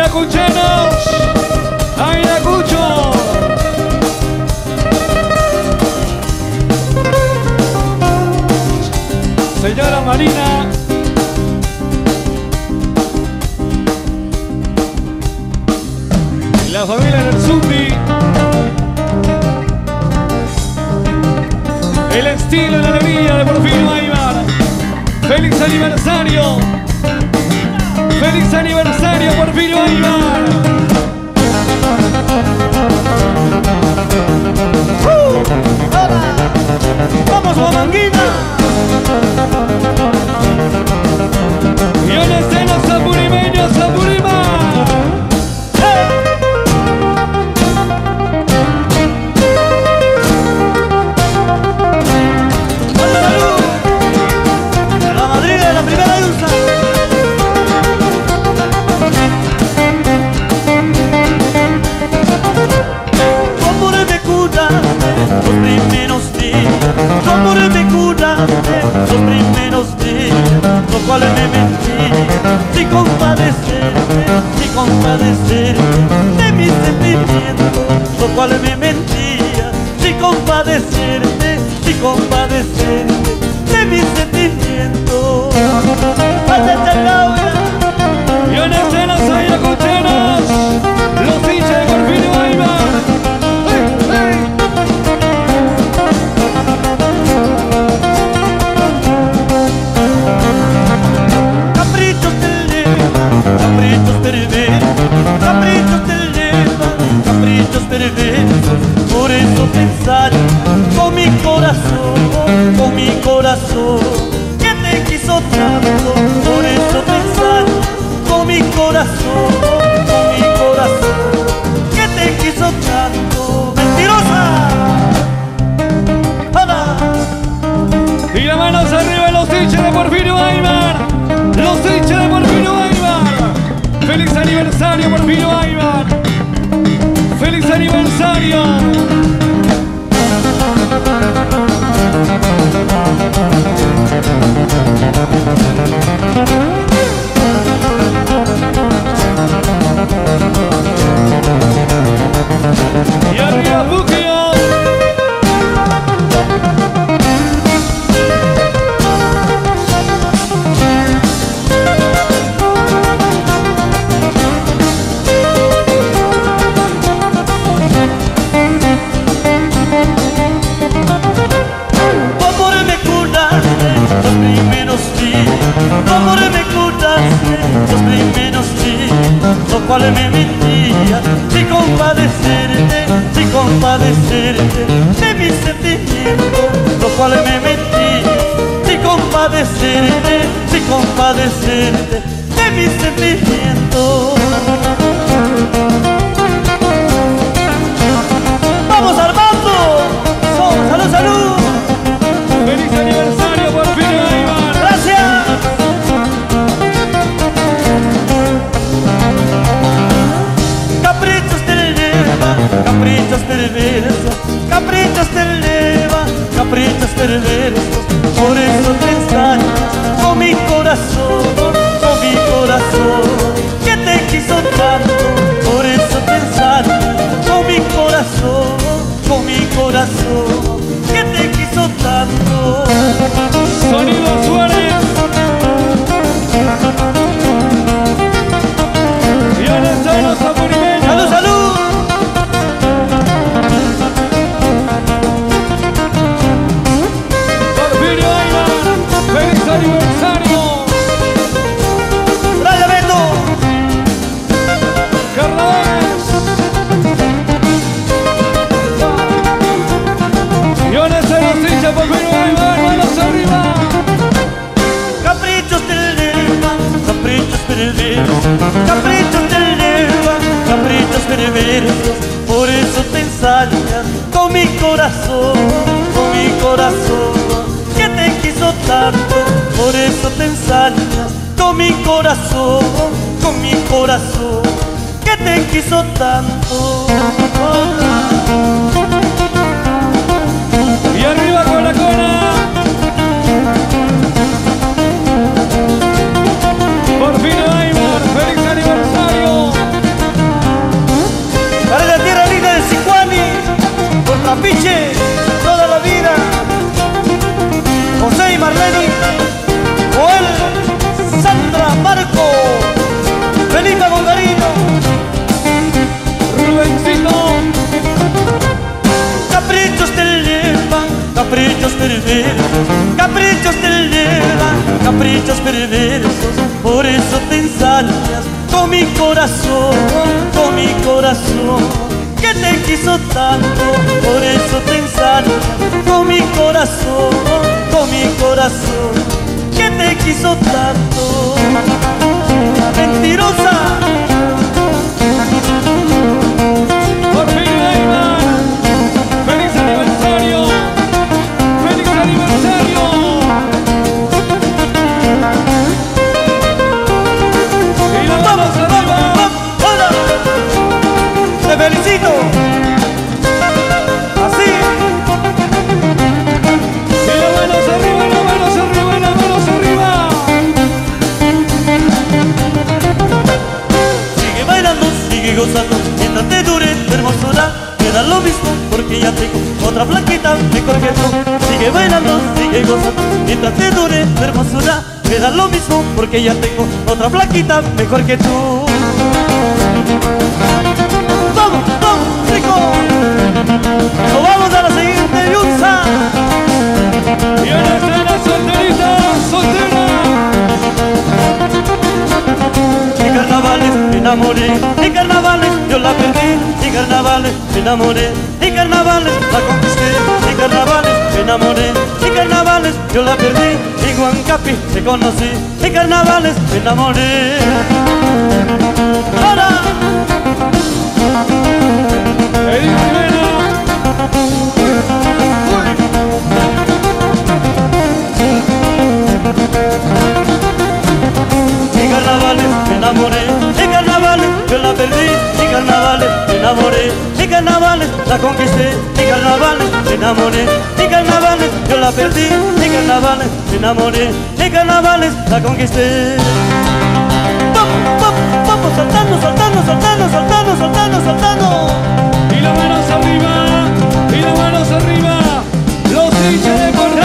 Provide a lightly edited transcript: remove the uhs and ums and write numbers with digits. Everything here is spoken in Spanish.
ayacuchenos, Ayacucho. Señora Marina. La familia Nerzundi. El estilo y la alegría de Porfirio Aymar. ¡Feliz aniversario! ¡Feliz aniversario, Porfirio Aymar! ¡Vamos, Guamanguina! Y en escena Sapurimeño, Sapurima. Los primeros días, los cuales me mentía, sin compadecerte de mis sentimientos, los cuales me mentía, sin compadecerte de mis sentimientos. Y en escenas ayacuchenos, los hinchas de Porfirio Aymar. Caprichos perversos, por eso pensar con mi corazón, que te quiso tanto, por eso pensar con mi corazón, que te quiso tanto. ¡Mentirosa! ¡Hala! Y las manos arriba los hinchas de Porfirio Aymar. Los hinchas de Porfirio Aymar. ¡Feliz aniversario, Porfirio Aymar! ¡Feliz aniversario! Y arriba Buquio. Los cuales me mentía, sin compadecerte de mis sentimientos, los cuales me mentía, sin compadecerte de mis sentimientos. ¡Vamos, Armando! ¡Salud, salud! ¡Feliz aniversario, Porfirio Aymar! ¡Gracias! Caprichos te eleva, caprichos perversos, por eso te extrañas con mi corazón, que te quiso tanto, por eso te extrañas con mi corazón, que te quiso tanto. Sonido Suárez. Y ahora estamos a Purimeño. ¡Salud, salud! Porfirio Aymar, feliz aniversario. ¡Raya Beto! Carnavales. Y ahora estamos hinchas Porfirio Aymar, manos arriba. Caprichos te eleva, caprichos perversos, caprichos perversos, por eso te ensañas con mi corazón, que te quiso tanto, por eso te ensañas con mi corazón, que te quiso tanto. Y arriba con la cona. Porfirio Aymar, feliz aniversario. perversos, caprichos te llevan, caprichos perversos. Por eso te ensañas con mi corazón, con mi corazón, que te quiso tanto. Por eso te ensañas con mi corazón, con mi corazón, que te quiso tanto. Mentirosa. Porfirio Aybar, feliz aniversario, feliz aniversario. Y la vamos arriba. ¡Hola! ¡Te felicito! Así. Y las manos arriba, y las manos arriba, y las manos arriba. Sigue bailando, sigue gozando, mientras te dure tu hermosura. Me da lo mismo porque ya tengo otra flaquita mejor que tú. Sigue bailando, sigue gozando, mientras te dure tu hermosura. Me da lo mismo porque ya tengo otra flaquita mejor que tú. ¡Vamos, vamos, rico! ¡Nos vamos a la siguiente yunza! Y ahora está la solterita, soltera. En carnavales me enamoré, en carnavales yo la perdí, en carnavales me enamoré, en carnavales la conquisté, en carnavales me enamoré, en carnavales yo la perdí, en Huancapi te conocí, en carnavales me enamoré. ¡Ahora! Edith Rivera. En carnavales me enamoré, en carnavales yo la perdí, en carnavales me enamoré, en carnavales la conquisté, en carnavales me enamoré, en carnavales yo la perdí, en carnavales me enamoré, en carnavales la conquisté. Vamos, vamos, vamos, saltando, saltando, saltando, saltando, saltando, saltando. Y las manos arriba, y las manos arriba. Los hinchas de Porfirio